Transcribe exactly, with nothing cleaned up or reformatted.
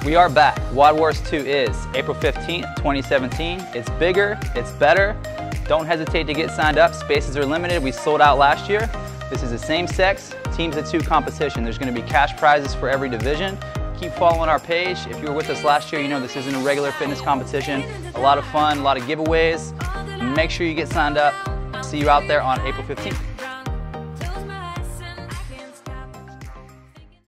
We are back. W O D Wars two is April fifteenth, twenty seventeen. It's bigger, it's better. Don't hesitate to get signed up. Spaces are limited. We sold out last year. This is a same-sex, teams of two competition. There's going to be cash prizes for every division. Keep following our page. If you were with us last year, you know this isn't a regular fitness competition. A lot of fun, a lot of giveaways. Make sure you get signed up. See you out there on April fifteenth.